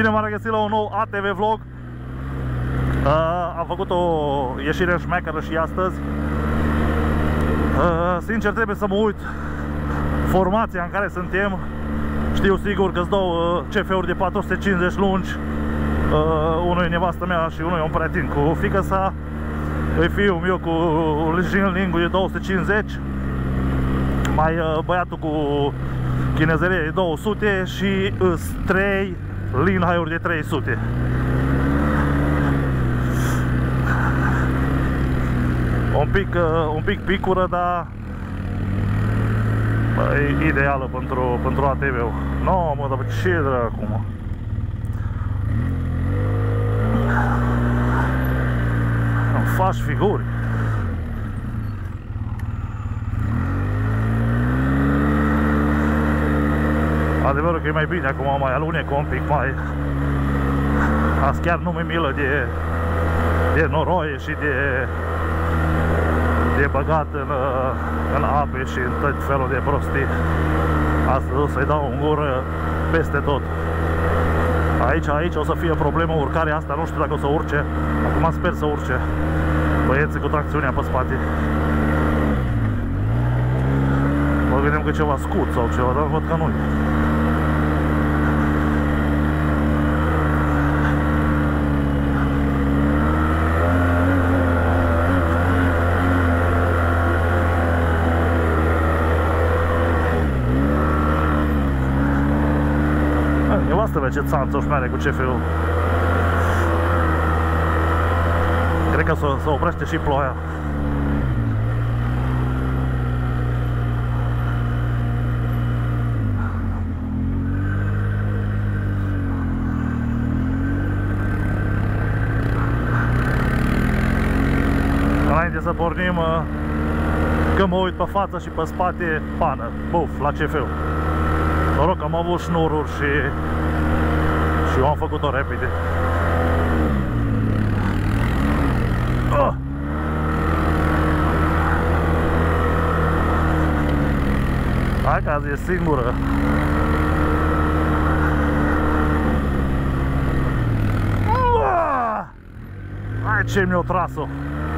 Bine m-am regăsit la un nou ATV vlog. Am făcut o ieșire șmecheră și astăzi. Sincer, trebuie să mă uit formația în care suntem. Știu sigur că-s două CF-uri de 450 lungi. Unul e nevastă mea și unul e un prieten cu fiica sa. Îi fiul meu cu Jinling de 250. Mai băiatul cu chinezerie de 200 și 3 Linhai-uri de 300. Un pic picură, dar e ideală pentru ATV-ul. No, mă, dar ce dracu, mă? Îmi faci figuri. Adevărul că e mai bine acum, mai alunec un pic, mai... Azi chiar nu mi-e milă de noroie și de băgat în ape și în tot felul de prostii. Astăzi o să-i dau în gură peste tot. Aici o să fie problemă urcarea asta, nu știu dacă o să urce. Acum sper să urce băieții cu tracțiunea pe spate. Mă gândeam că ceva scut sau ceva, dar văd că nu-i. Nevastă mea ce țanță și are cu CF-ul. Cred că se oprește și ploaia. Înainte să pornim, când mă uit pe față și pe spate, pană, buf, la CF-ul. Noroc că am avut șnururi și eu am făcut-o repede. Hai că azi e singură. Hai ce mi-o tras-o.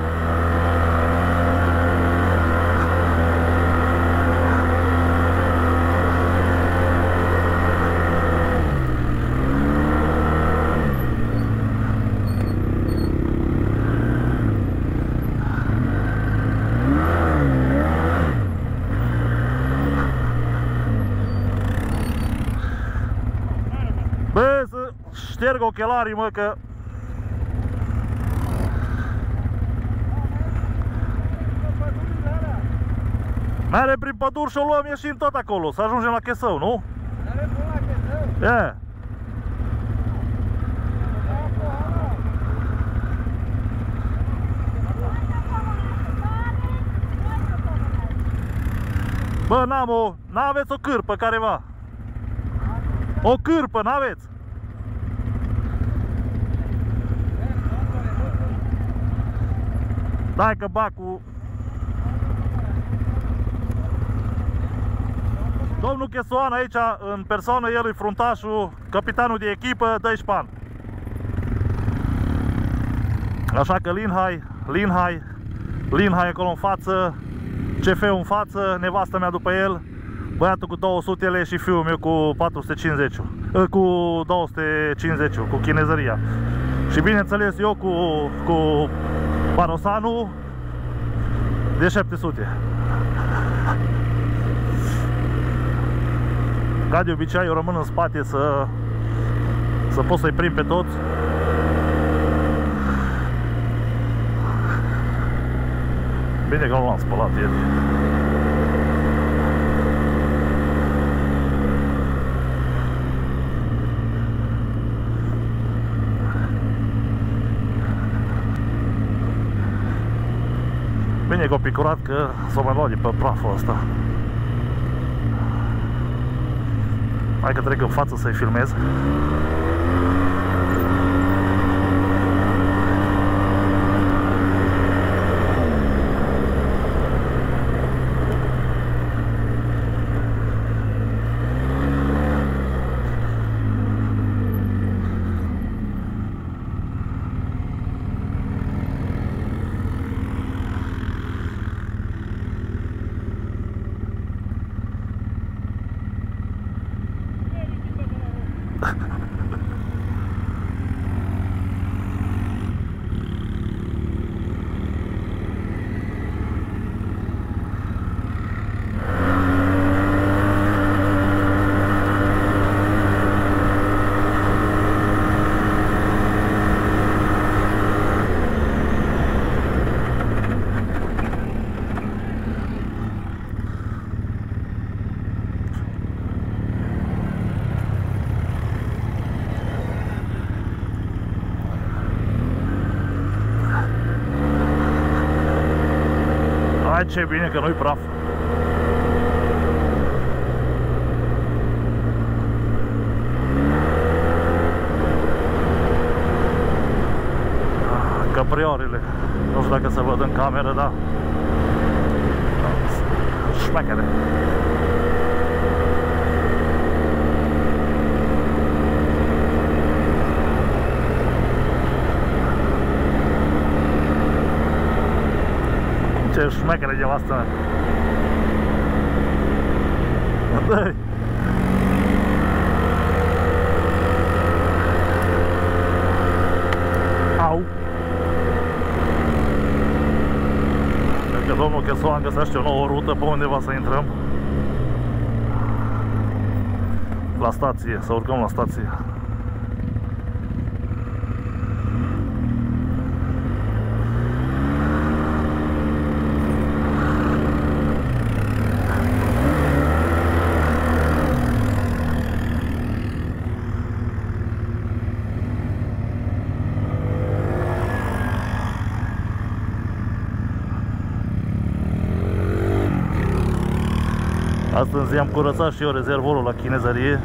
Bă, să șterg ochelarii, mă, că... Mere prin păduri și o luăm ieșind tot acolo, să ajungem la Chesău, nu? Mere până la Chesău? Yeah. Bă, n-aveți o cârpă careva? O cârpă, n-aveți? Dai că bacul... Domnul Chesoan aici, în persoană, el e fruntașul, capitanul de echipă, dă-i șpan. Așa că Linhai acolo în față, CF-ul în față, nevastă mea după el, băiatul cu 200-le și fiul meu cu 450, cu 250, cu chinezăria. Și bineînțeles eu cu Parosanul de 700. Ca de obicei eu rămân în spate să pot să-i prind pe toți. Bine că nu l-am spălat ieri. Bine că o picurat că s-o mai luat de pe praful ăsta. Hai că trec în față să-i filmez. Hai, ce bine că nu-i praf. Căprioarele. Nu știu dacă se văd în cameră, da. Șmechere. Ce șmechere de asta. Dă-i. Au. Cred că domnul Chesoan găsește o nouă rută pe undeva să intrăm. La stație, să urcăm la stație. Astăzi i-am curățat și eu rezervorul la chinezărie.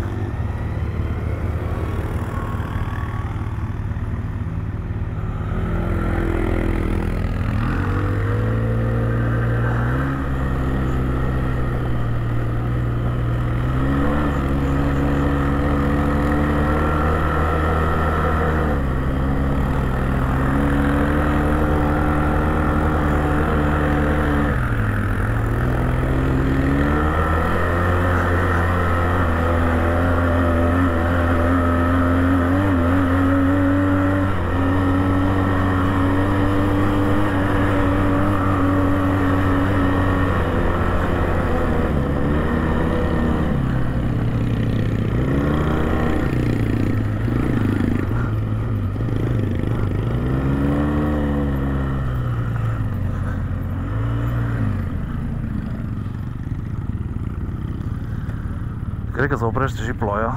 Cred că se oprește și ploaia.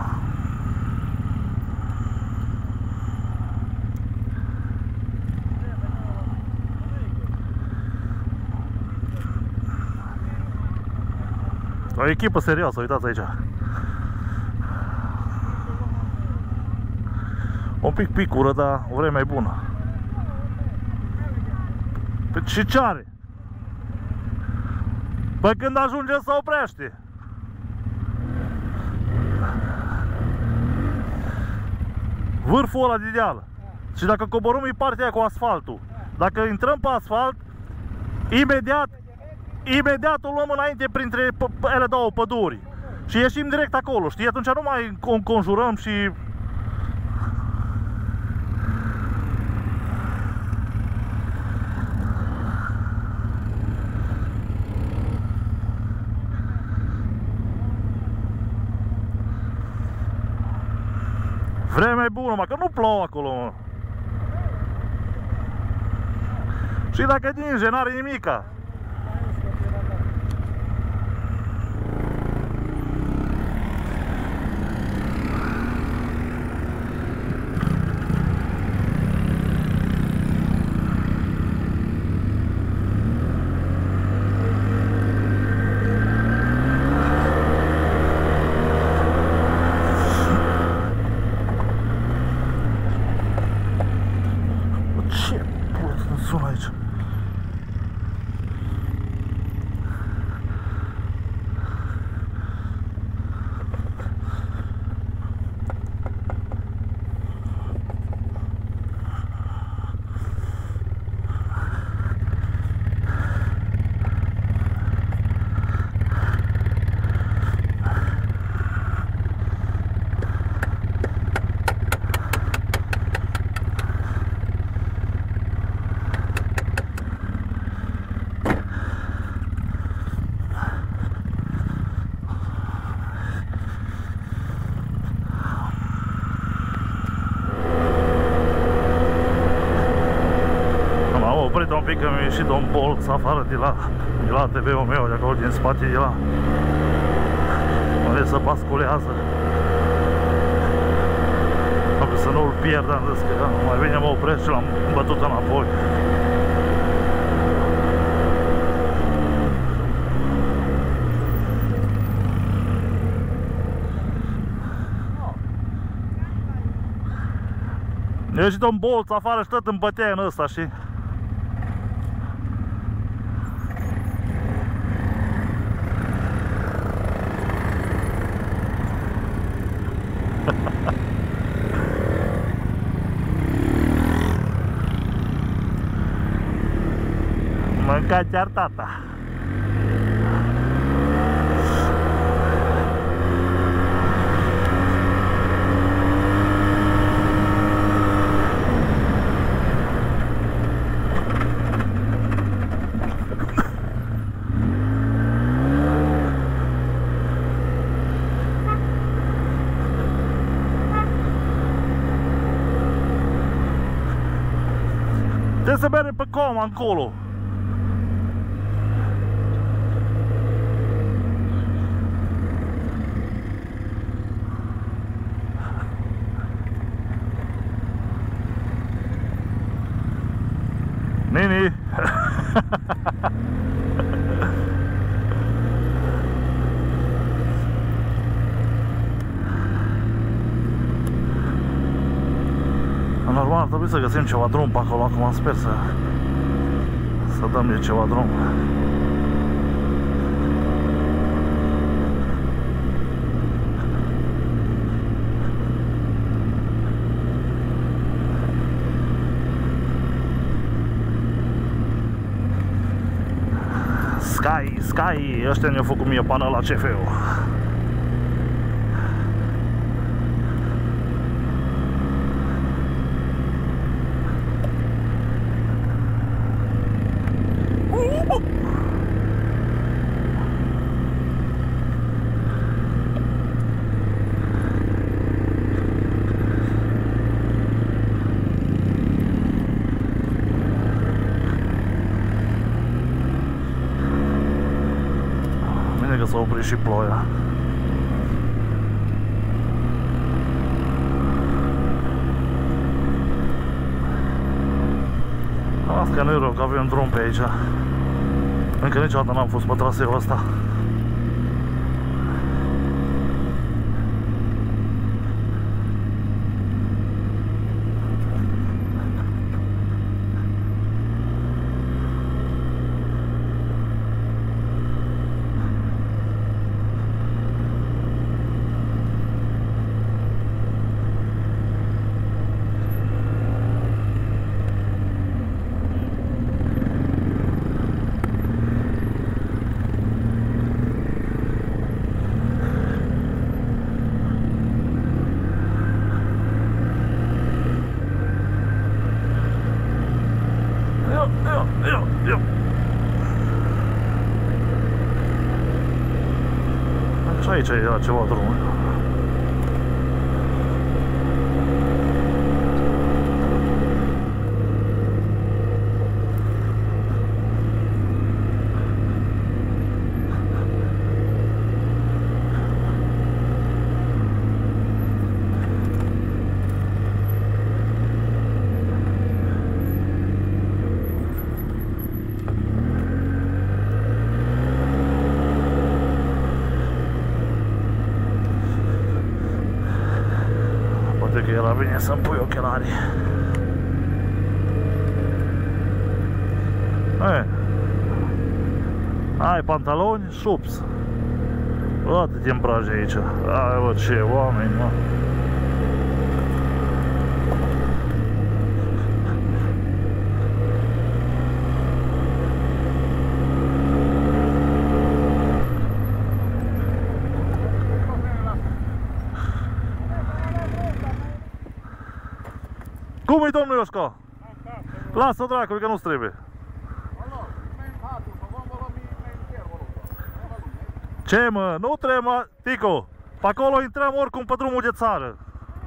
O echipă serioasă, uitați aici. Un pic picură, dar o vreme bună. Păi și ce are? Păi când ajunge se oprește. Vârful ăla de deal. Și dacă coborâm e partea aia cu asfaltul. Dacă intrăm pe asfalt, imediat o luăm înainte printre ele două păduri. Și ieșim direct acolo, știi? Atunci nu mai înconjurăm și... Vremea e bună, mă, că nu plouă acolo, mă. Și dacă ninge, n-are nimica. Aici. Un pic că mi-a ieșit un bolț afară de la TV-ul meu, de acolo din spate, de la unde se basculează. Trebuie să nu-l pierd, am zis că mai bine mă opresc și l-am bătut înapoi. Eu ieșit un bolț afară și tot îmi bătea în ăsta, știi? Mânca chiar tata. Trebuie să mergem pe coma încolo. Nini. Normal ar trebui să găsim ceva drum pe acolo, acum sper să dăm de ceva drum. Sky, ăștia ne-au făcut mie pană la CF-ul. S-a oprit și ploaia. Asta nu e rău că avem drum pe aici. Încă niciodată n-am fost pe traseul ăsta. Și aici era ceva drum. Că era bine să-mi pui ochelarii. Ai pantaloni, șups. Toate te îmbraci aici. Ai, bă, ce oameni, mă. Cum-i, domnul Ioșca? Lasă dracului că nu-ți trebuie. Ce, mă? Nu trebuie, mă, Tico. Pe acolo intrăm oricum pe drumul de țară.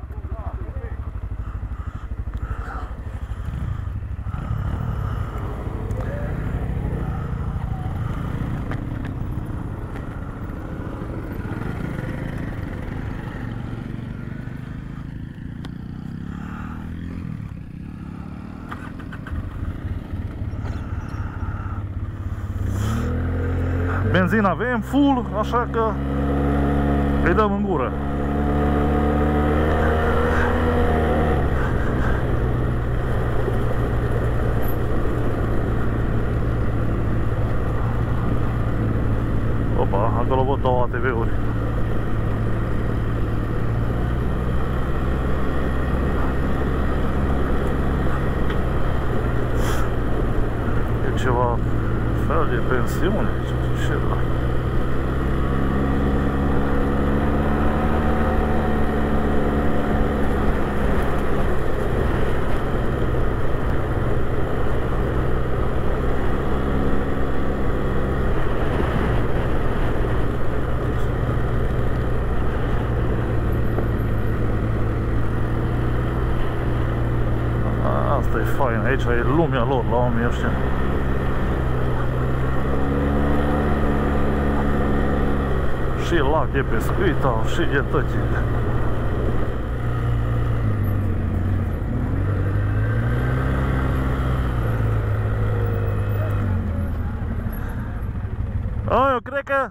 Benzina avem full, așa că îi dăm în gură. Opa, acolo văd două ATV-uri. E ceva fel de pensiune, ce la... Asta e fain, aici e lumea lor la oamenii ăștia. Și lac de pescuit au, și de tăti. Eu cred că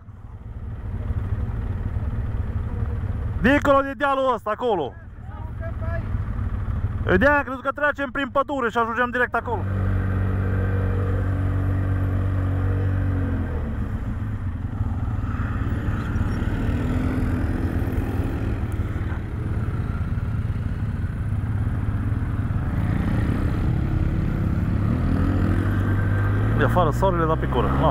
dincolo de dealul ăsta, acolo. De-aia am crezut că trecem prin pădure și ajungem direct acolo. De afară soarele, dar pe cură. No.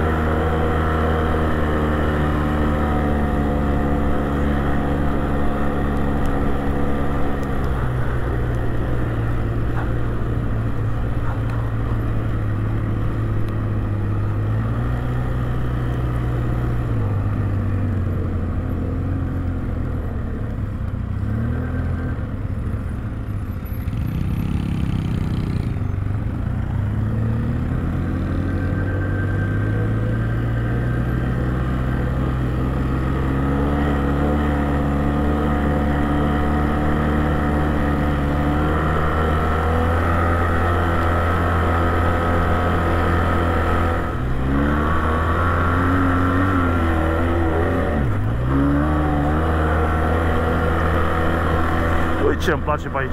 Ce îmi place pe aici.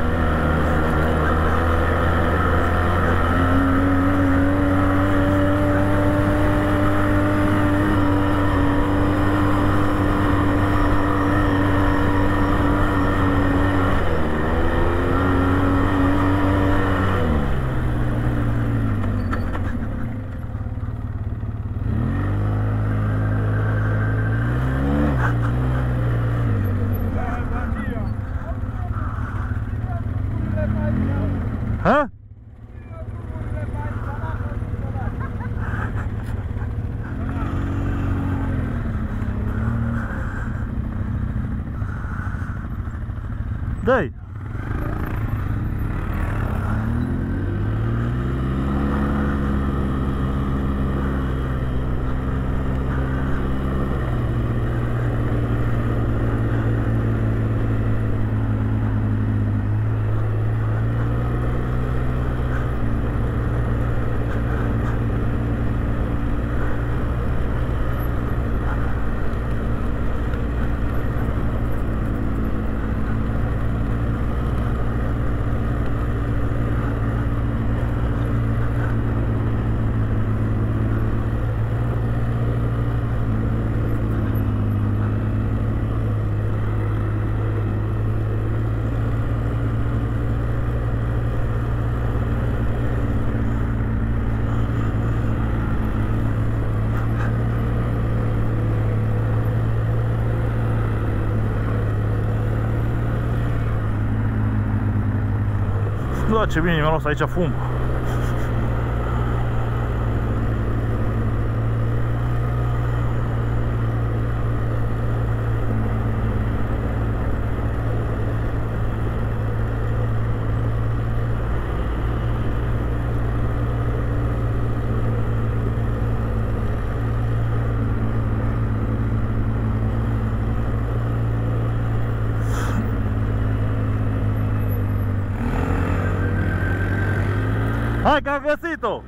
Ha? Dai. Da, ce bine mi-a luat aici fum. Hai că am găsit-o!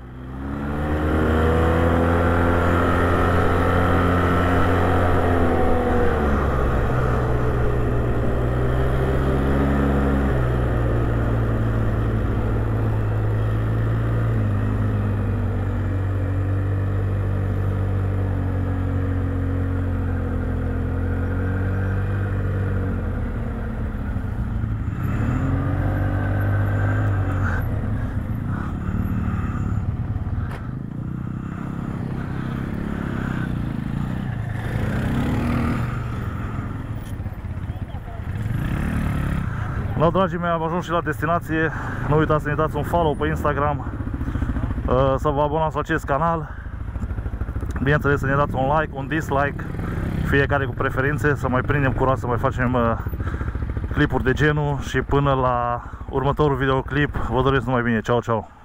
No, dragii mei, am ajuns și la destinație. Nu uitați să ne dați un follow pe Instagram, să vă abonați la acest canal. Bineînțeles, să ne dați un like, un dislike, fiecare cu preferințe, să mai prindem curaj, să mai facem clipuri de genul. Și până la următorul videoclip, vă doresc numai bine. Ciao, ciao!